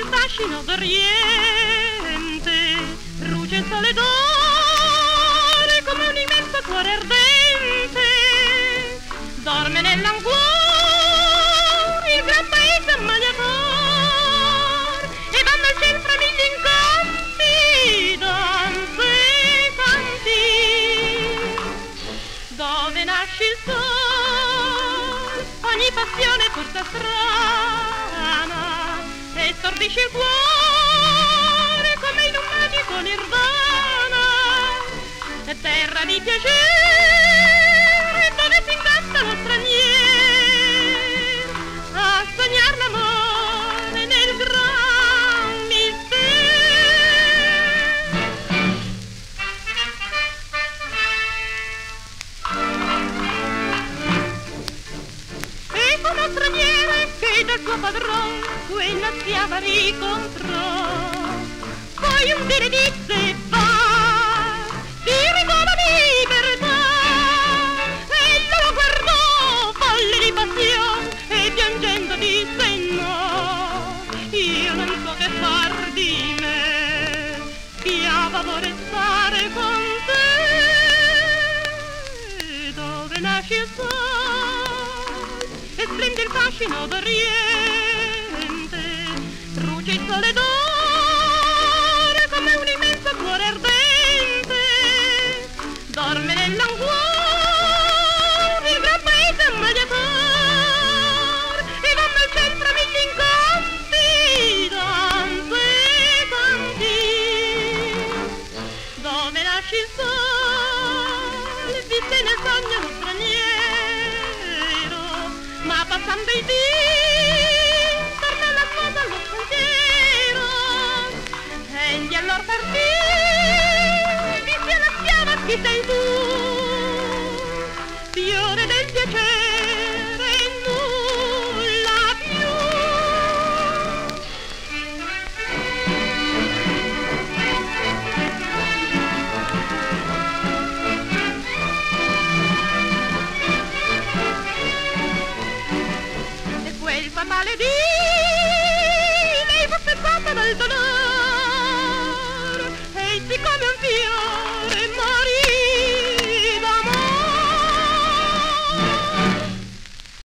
il fascino d'Oriente, luce il sole d'oro come un immenso cuore ardente, dorme nell'anguore il gran paese ammaliator, e vanno al cielo fra mille incanti, danze e canti, dove nasce il sole, ogni passione porta strana, e stordisce il cuore come in un magico nirvana, terra di piacere dove si incanta lo straniero a sognar l'amore nel gran mistero. E come straniere che dal suo padron quella schiava ricontrò, poi un dire disse va, ti regò la libertà, ella lo guardò folle di passione e piangendo disse no, io non so che far di me, schiava vorrei stare con te, dove nasce il sole e splende il fascino d'Oriente, luce il sole d'oro come un immenso cuore ardente, dorme nell'anguore il gran paese ammaliator, e vanno al cielo fra mille incanti, danze e canti, dove nasce il sole visse nel sogno lo straniero, ma passando i dì torna la sposa allo sentiero, egli allora partì, disse alla schiava chi sei tu, fiore del piacere e nulla più. E quel fatale dì